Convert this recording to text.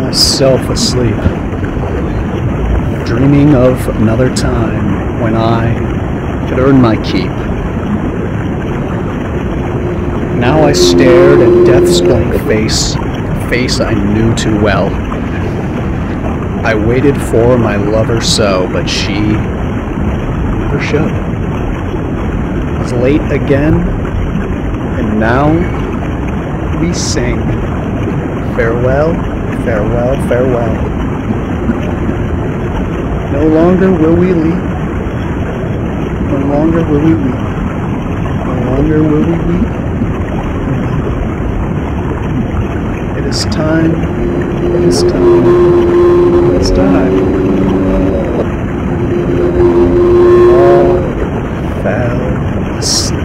myself asleep, dreaming of another time when I could earn my keep. Now I stared at death's blank face, a face I knew too well. I waited for my lover so, but she never showed. It was late again, and now we sing. Farewell, farewell, farewell. No longer will we leap. No longer will we weep. No longer will we weep. It is time. It is time. It is time. All fell asleep.